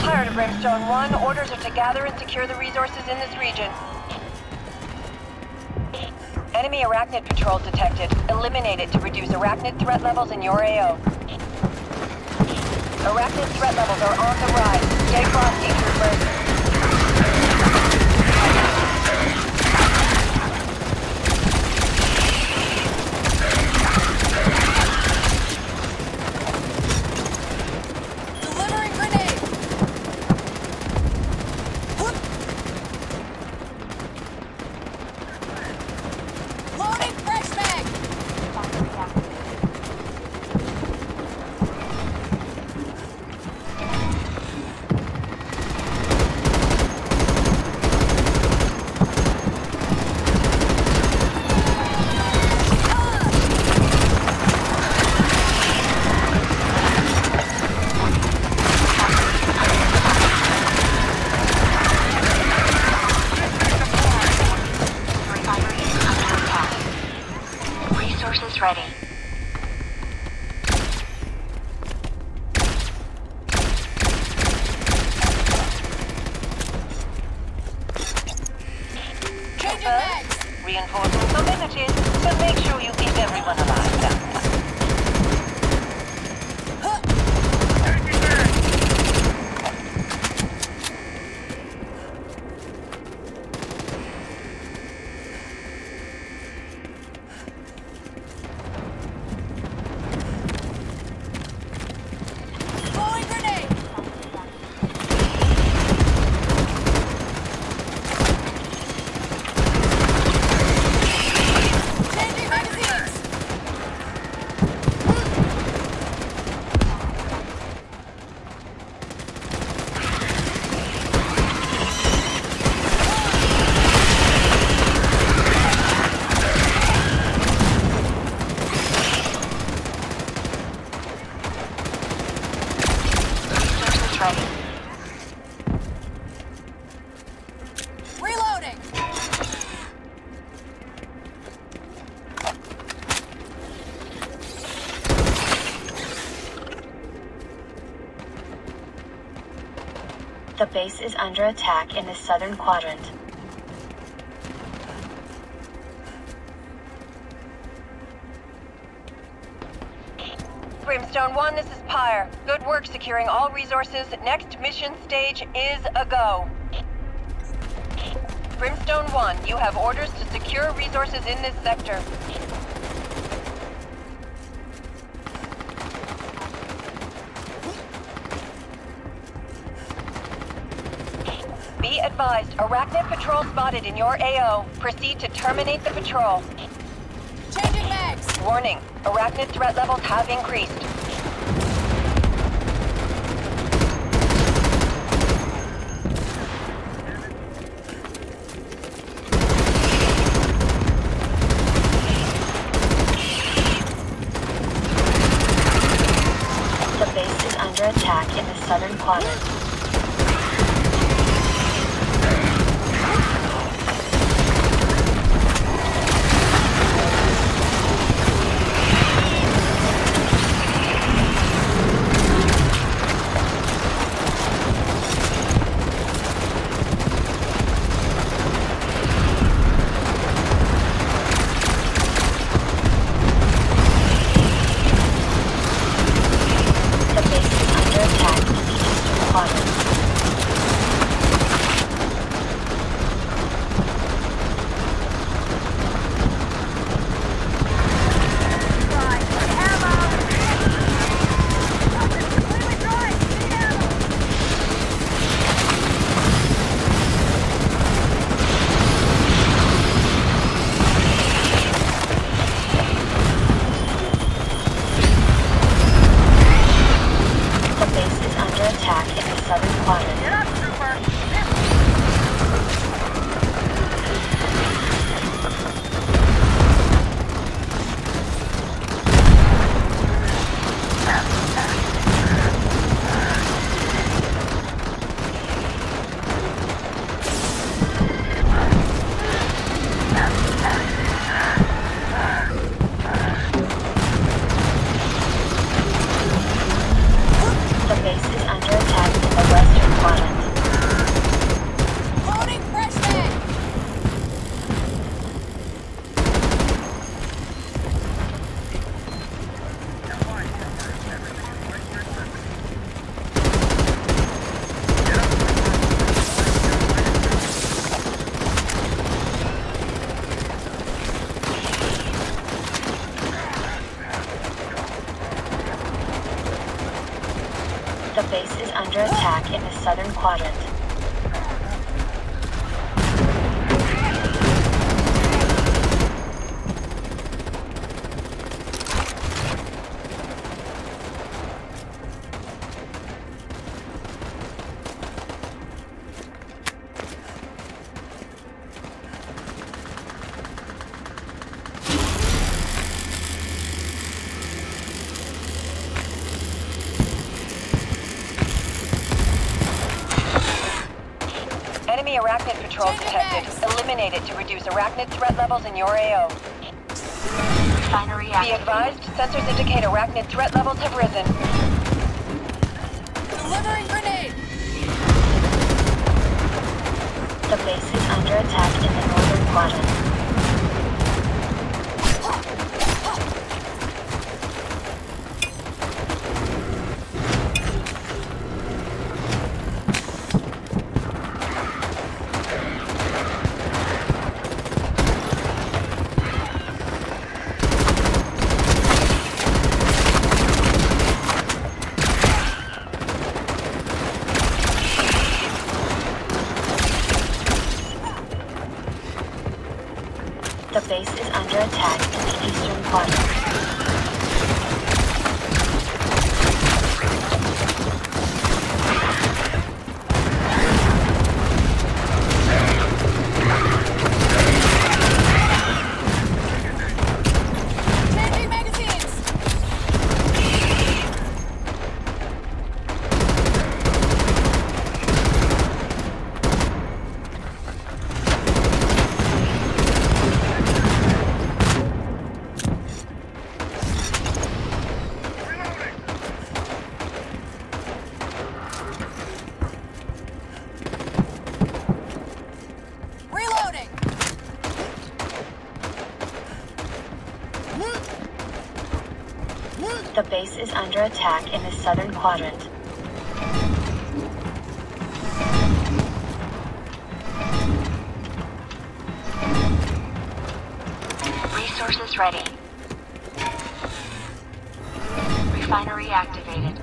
Pirate of Brimstone 1, orders are to gather and secure the resources in this region. Enemy arachnid patrol detected. Eliminate it to reduce arachnid threat levels in your AO. Arachnid threat levels are on the rise. Stay frosty, troopers. Ready. Changing mags. Reinforcements of images, so make sure you keep everyone alive down there. Reloading! The base is under attack in the southern quadrant. Brimstone 1, this is Pyre. Good work securing all resources. Next mission stage is a go. Brimstone 1, you have orders to secure resources in this sector. Be advised, arachnid patrol spotted in your AO. Proceed to terminate the patrol. Changing mags! Warning, arachnid threat levels have increased. The base is under attack in the southern quadrant. The base is under attack in the western under attack in the southern quadrant. Enemy arachnid patrol detected. Eliminate it to reduce arachnid threat levels in your AO. Refinery Be activated. advised, sensors indicate arachnid threat levels have risen. Delivering grenade! The base is under attack in the northern quadrant. The base is under attack in the eastern quadrant. Changing magazines! Reloading! The base is under attack in the southern quadrant. Resources ready. Refinery activated.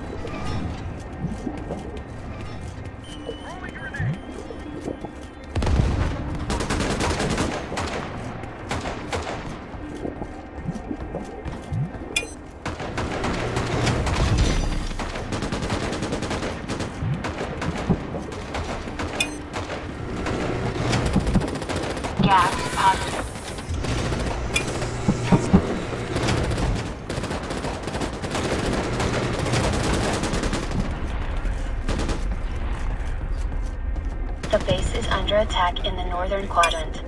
Gas positive. The base is under attack in the northern quadrant.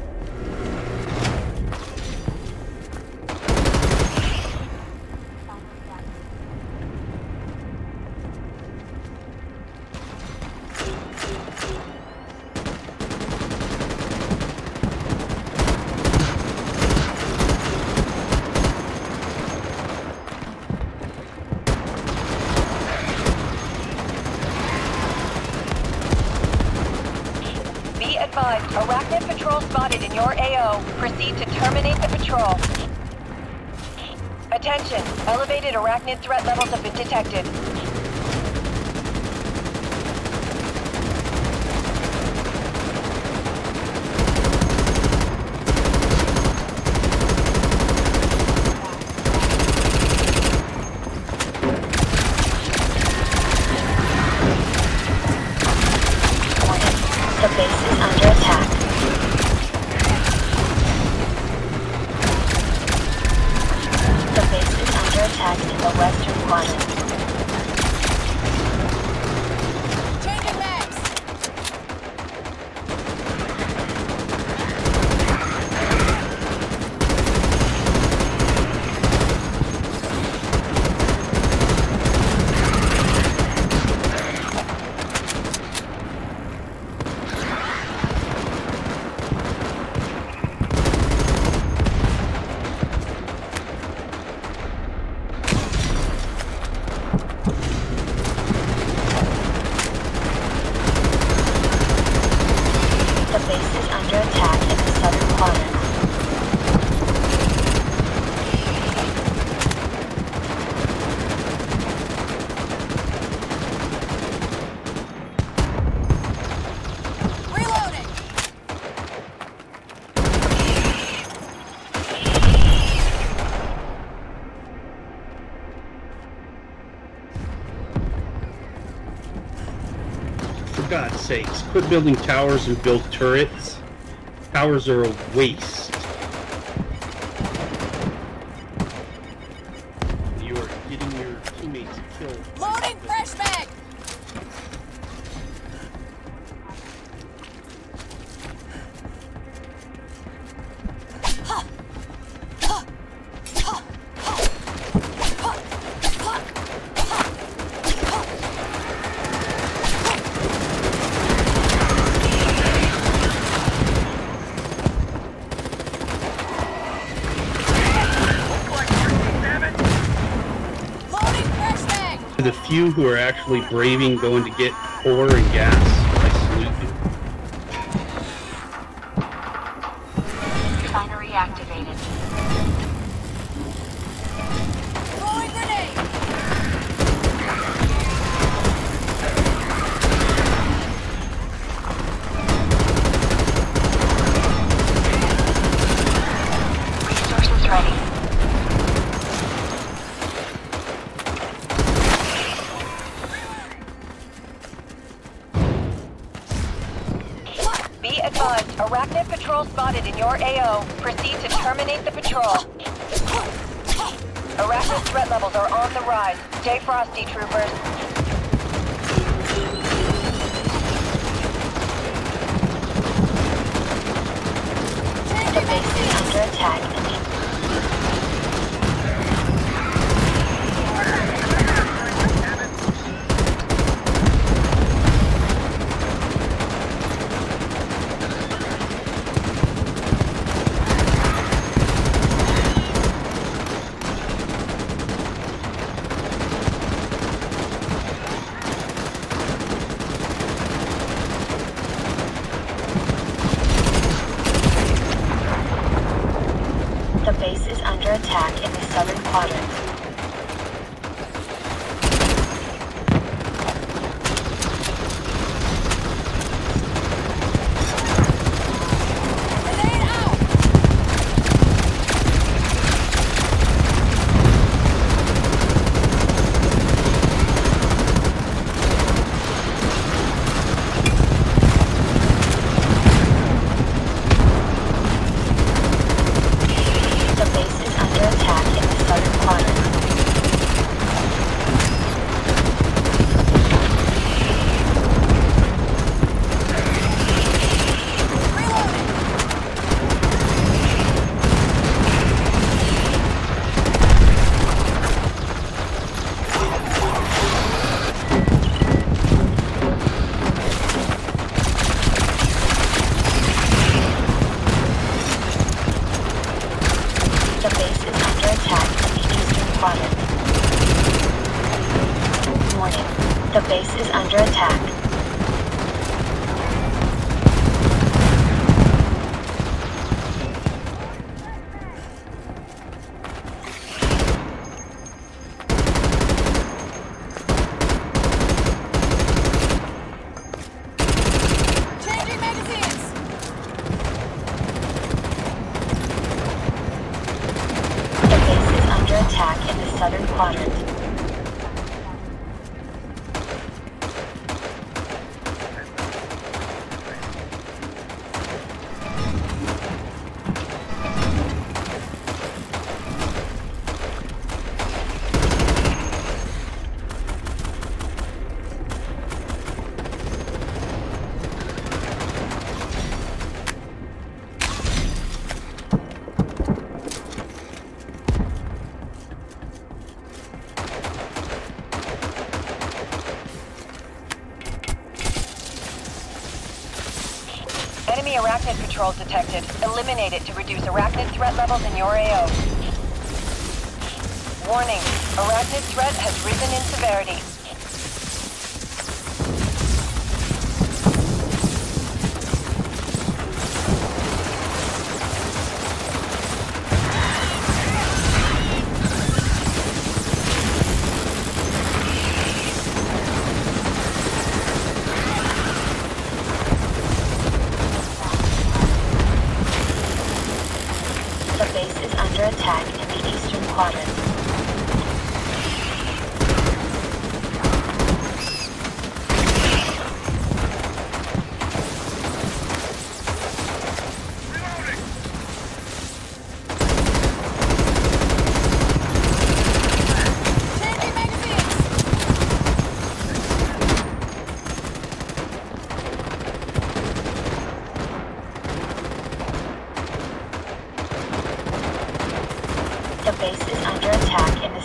Be advised, arachnid patrol spotted in your AO. Proceed to terminate the patrol. Attention, elevated arachnid threat levels have been detected. The base is under attack. The base is under attack in the western quadrant. Changing mags! for God's sakes, quit building towers and build turrets. Towers are a waste. You are getting your teammates killed. Loading fresh mag! To the few who are actually braving going to get ore and gas, I salute you. Refinery activated. Throwing grenade! Resources ready. Be advised, Arachnid patrol spotted in your AO. Proceed to terminate the patrol. Arachnid threat levels are on the rise. Stay frosty, troopers. The base is under attack. The base is under attack in the southern quadrant. Grenade out! The base is under attack in the southern quadrant. Reloading! The base is under attack in the eastern quadrant. Warning. The base is under attack. Changing magazines! The base is under attack in the southern quadrant. Enemy Arachnid patrol detected. Eliminate it to reduce Arachnid threat levels in your AO. Warning, Arachnid threat has risen in severity. The base is under attack in the eastern quadrant.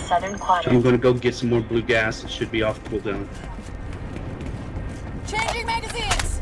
southern I'm quadrant. gonna go get some more blue gas. It should be off cooldown. Changing magazines!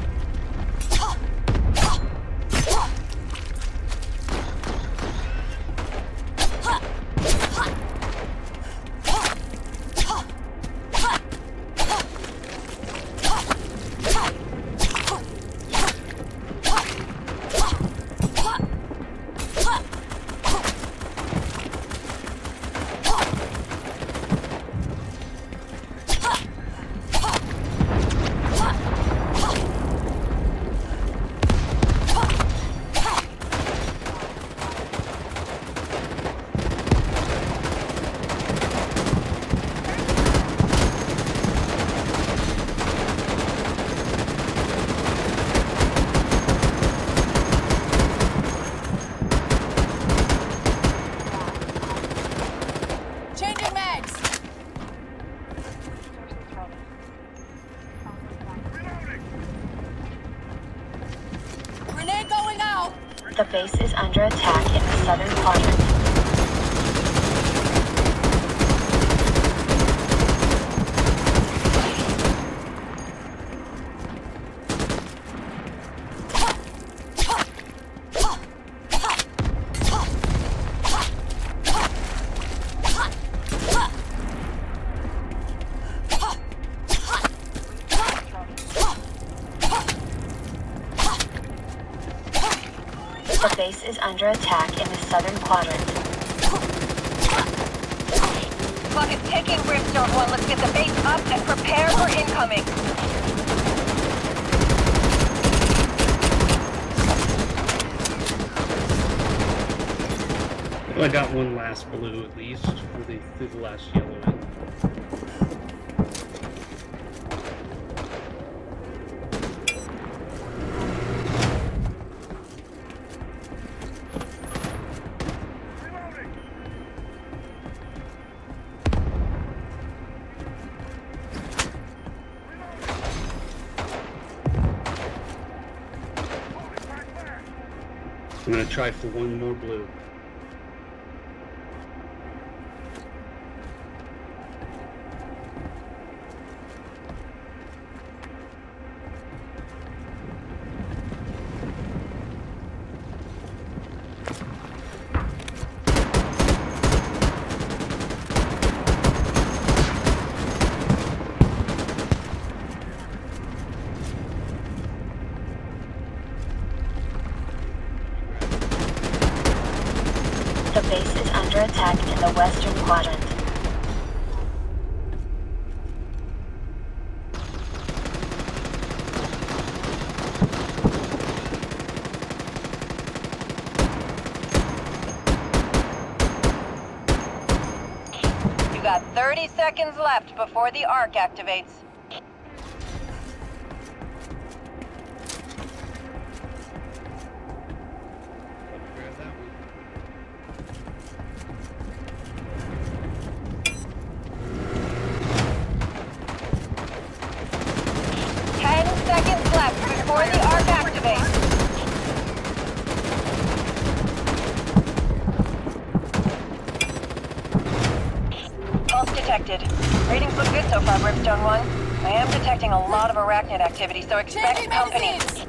Changing mags! Grenade going out! The base is under attack in the southern quadrant. The base is under attack in the southern quadrant. Clock is ticking, Brimstone 1. Let's get the base up and prepare for incoming. Well, I got one last blue at least, or they threw the last yellow in. I'm gonna try for one more blue. The base is under attack in the western quadrant. You got 30 seconds left before the arc activates. Grab that one. 10 seconds left before the arc activates. Pulse detected. Ratings look good so far, Brimstone 1. I am detecting a lot of arachnid activity, so expect Changing company. magazines!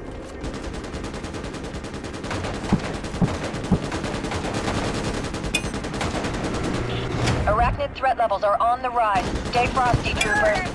Arachnid threat levels are on the rise. Stay frosty, troopers.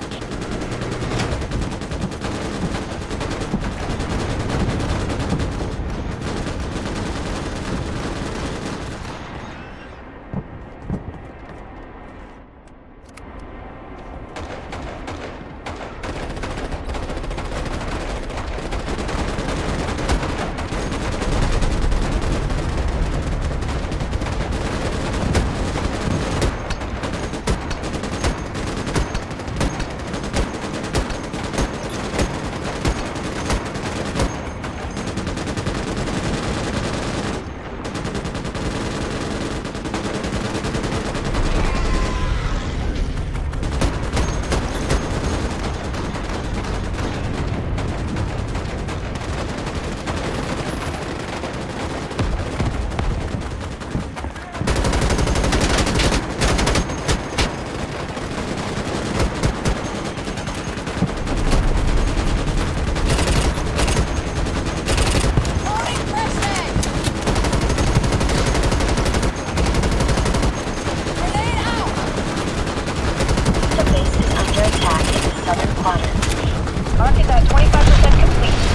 arc is at 25% complete.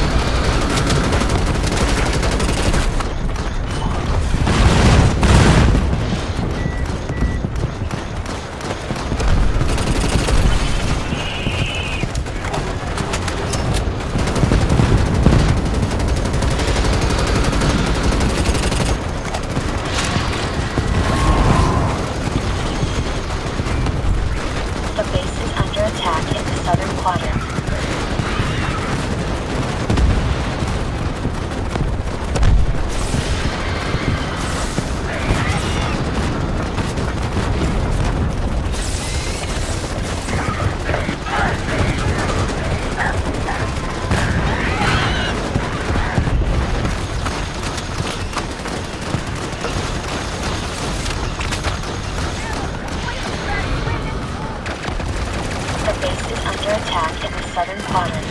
The base is under attack in the southern quadrant. The base is under attack in the southern quadrant.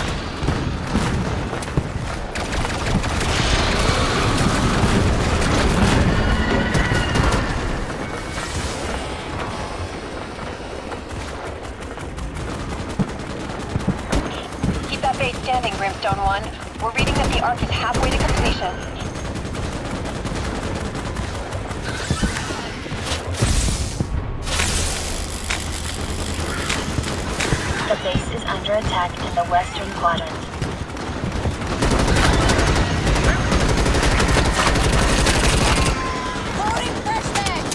Keep that base standing, Brimstone 1. We're reading that the arc is halfway to completion. The base is under attack in the western quadrant. Loading fresh mag.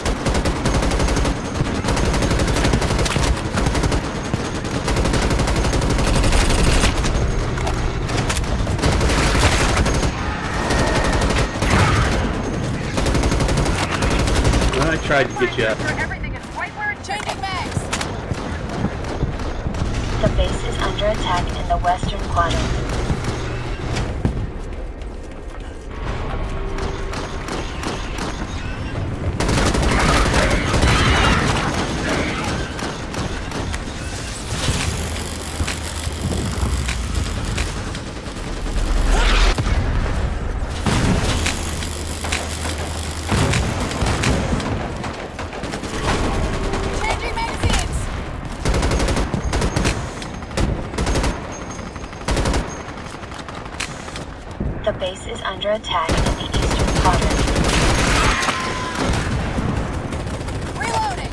I tried to get you up. Changing mags. The base is under attack in the western quadrant. Changing magazines. The base is under attack in the eastern quadrant. Reloading.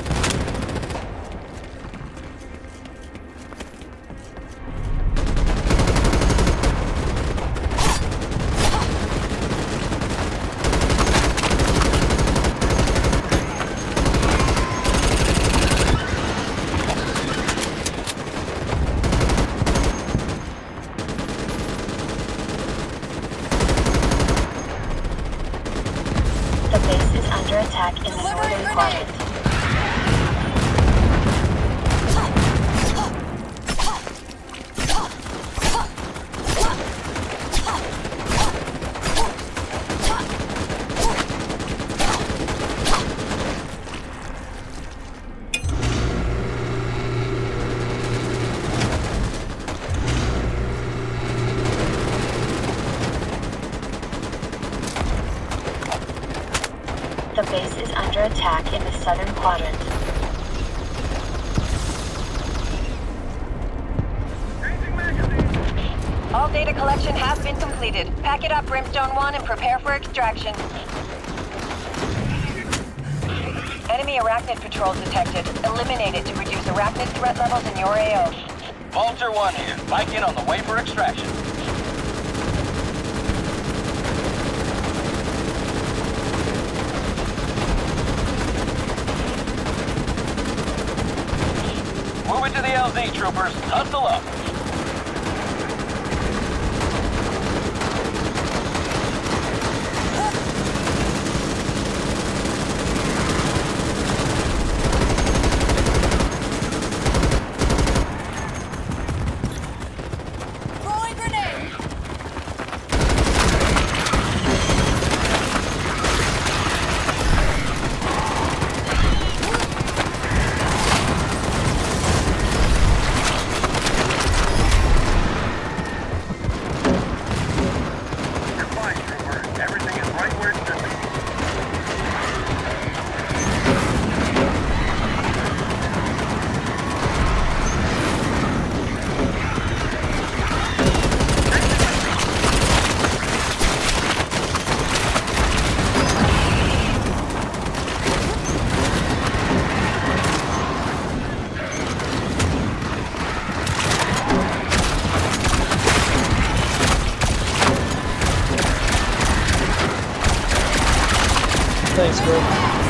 The base is under attack in the Delivering northern grenade. quadrant. The base is under attack in the southern quadrant. All data collection has been completed. Pack it up, Brimstone 1, and prepare for extraction. Enemy arachnid patrols detected. Eliminate it to reduce arachnid threat levels in your AO. Vulture 1 here. Bike in on the way for extraction. Moving to the LZ, troopers. Hustle up. Throwing grenade. Thanks, bro.